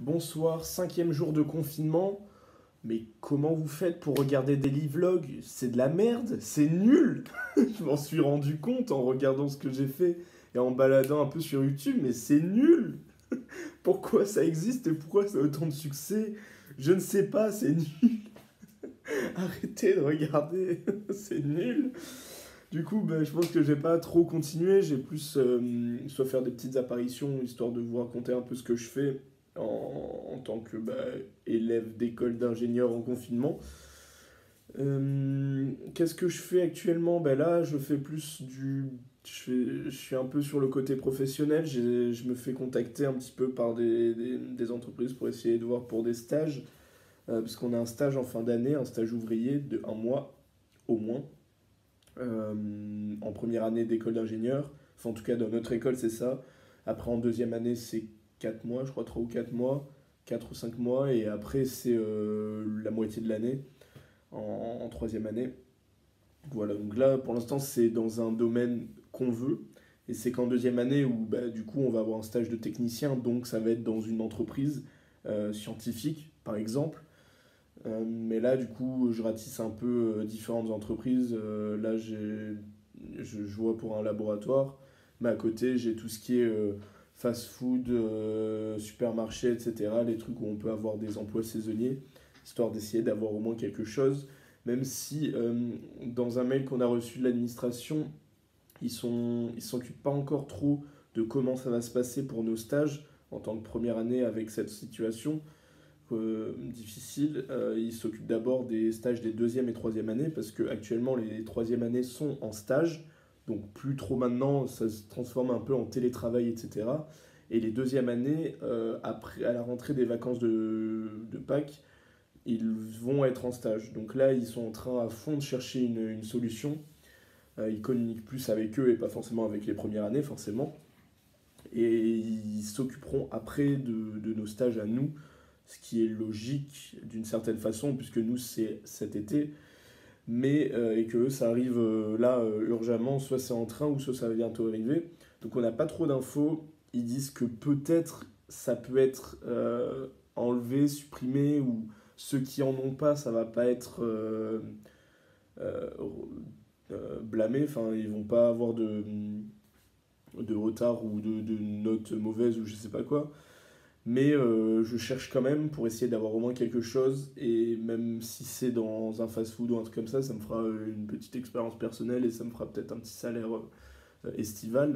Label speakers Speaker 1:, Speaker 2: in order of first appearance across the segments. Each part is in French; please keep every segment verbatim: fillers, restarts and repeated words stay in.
Speaker 1: Bonsoir, cinquième jour de confinement. Mais comment vous faites pour regarder des vlogs? C'est de la merde, c'est nul. Je m'en suis rendu compte en regardant ce que j'ai fait et en baladant un peu sur YouTube, mais c'est nul. Pourquoi ça existe et pourquoi ça a autant de succès? Je ne sais pas, c'est nul. Arrêtez de regarder, c'est nul. Du coup, ben, je pense que je vais pas trop continuer. J'ai plus euh, soit faire des petites apparitions histoire de vous raconter un peu ce que je fais en, en tant que bah, élève d'école d'ingénieur en confinement. Euh, Qu'est-ce que je fais actuellement? Ben là, je fais plus du. Je, fais- je suis un peu sur le côté professionnel. J'ai- Je me fais contacter un petit peu par des, des- des entreprises pour essayer de voir pour des stages. Euh, parce qu'on a un stage en fin d'année, un stage ouvrier de un mois au moins euh, en première année d'école d'ingénieur. Enfin, en tout cas, dans notre école, c'est ça. Après, en deuxième année, c'est quatre mois, je crois, trois ou quatre mois, quatre ou cinq mois. Et après, c'est euh, la moitié de l'année, en, en troisième année. Voilà, donc là, pour l'instant, c'est dans un domaine qu'on veut. Et c'est qu'en deuxième année, où bah, du coup, on va avoir un stage de technicien, donc ça va être dans une entreprise euh, scientifique, par exemple. Euh, mais là, du coup, je ratisse un peu euh, différentes entreprises. Euh, là, j'ai, je, je vois pour un laboratoire, mais à côté, j'ai tout ce qui est euh, fast-food, euh, supermarché, et cetera. Les trucs où on peut avoir des emplois saisonniers, histoire d'essayer d'avoir au moins quelque chose. Même si, euh, dans un mail qu'on a reçu de l'administration, ils sont, ils s'occupent pas encore trop de comment ça va se passer pour nos stages en tant que première année avec cette situation euh, difficile. Euh, il s'occupe d'abord des stages des deuxième et troisième années parce que actuellement les troisième années sont en stage, donc plus trop maintenant, ça se transforme un peu en télétravail, et cetera. Et les deuxième années, euh, après, à la rentrée des vacances de, de Pâques, ils vont être en stage. Donc là, ils sont en train à fond de chercher une, une solution. Euh, ils communiquent plus avec eux et pas forcément avec les premières années, forcément. Et ils s'occuperont après de, de nos stages à nous, ce qui est logique d'une certaine façon, puisque nous, c'est cet été, mais euh, et que ça arrive euh, là euh, urgemment, soit c'est en train ou soit ça va bientôt arriver. Donc on n'a pas trop d'infos. Ils disent que peut-être ça peut être euh, enlevé, supprimé, ou ceux qui en ont pas, ça va pas être euh, euh, euh, blâmé. Enfin, ils vont pas avoir de, de retard ou de, de notes mauvaises ou je sais pas quoi. Mais euh, je cherche quand même pour essayer d'avoir au moins quelque chose. Et même si c'est dans un fast-food ou un truc comme ça, ça me fera euh, une petite expérience personnelle et ça me fera peut-être un petit salaire euh, estival.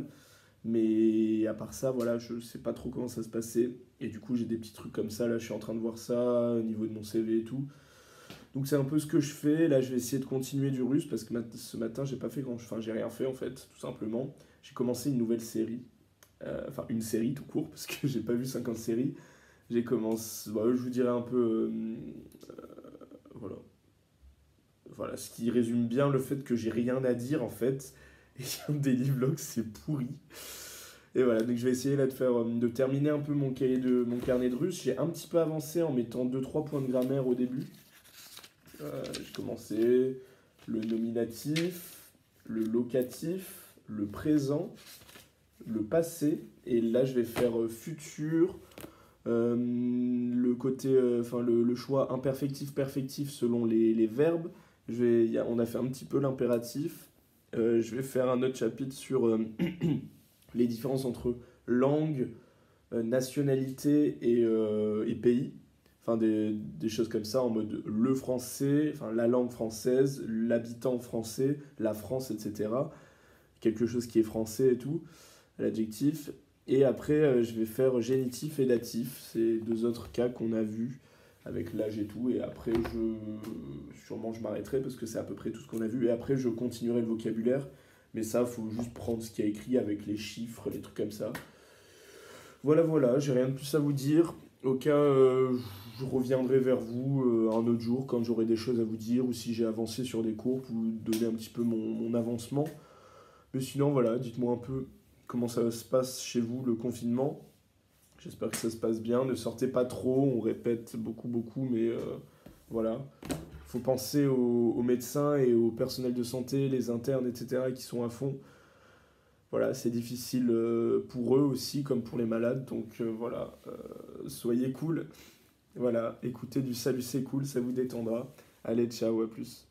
Speaker 1: Mais à part ça, voilà, je sais pas trop comment ça se passait. Et du coup, j'ai des petits trucs comme ça. Là, je suis en train de voir ça au niveau de mon C V et tout. Donc c'est un peu ce que je fais. Là, je vais essayer de continuer du russe parce que mat- ce matin, j'ai pas fait grand, enfin, j'ai rien fait en fait, tout simplement. J'ai commencé une nouvelle série. Euh, enfin, une série tout court parce que j'ai pas vu cinquante séries. J'ai commencé, bah, je vous dirais un peu, euh, voilà, voilà, ce qui résume bien le fait que j'ai rien à dire en fait. Et un daily vlog, c'est pourri. Et voilà, donc je vais essayer là de faire, euh, de terminer un peu mon cahier de, mon carnet de russe. J'ai un petit peu avancé en mettant deux trois points de grammaire au début. Euh, j'ai commencé le nominatif, le locatif, le présent, le passé. Et là, je vais faire euh, futur, Euh, le côté, euh, enfin le, le choix imperfectif, perfectif selon les, les verbes. Je vais, y a- on a fait un petit peu l'impératif. Euh, je vais faire un autre chapitre sur euh, les différences entre langue, euh, nationalité et, euh, et pays. Enfin des, des choses comme ça en mode le français, enfin la langue française, l'habitant français, la France, et cetera. Quelque chose qui est français et tout l'adjectif. Et après, euh, je vais faire génitif et datif. C'est deux autres cas qu'on a vus avec l'âge et tout. Et après, je sûrement je m'arrêterai parce que c'est à peu près tout ce qu'on a vu. Et après, je continuerai le vocabulaire. Mais ça, faut juste prendre ce qui a écrit avec les chiffres, les trucs comme ça. Voilà, voilà, j'ai rien de plus à vous dire. Au cas, euh, je reviendrai vers vous euh, un autre jour quand j'aurai des choses à vous dire ou si j'ai avancé sur des cours pour vous donner un petit peu mon, mon avancement. Mais sinon, voilà, dites-moi un peu comment ça se passe chez vous, le confinement. J'espère que ça se passe bien. Ne sortez pas trop, on répète beaucoup, beaucoup, mais euh, voilà. Il faut penser aux, aux médecins et au personnel de santé, les internes, et cetera, qui sont à fond. voilà, c'est difficile euh, pour eux aussi, comme pour les malades. Donc euh, voilà, euh, soyez cool. Voilà, écoutez du Salut c'est cool, ça vous détendra. Allez, ciao, à plus.